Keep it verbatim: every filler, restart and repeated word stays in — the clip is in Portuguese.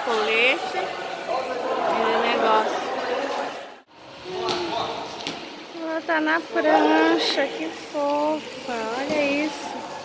colete e negócio. Ela tá na prancha, que fofa, olha isso.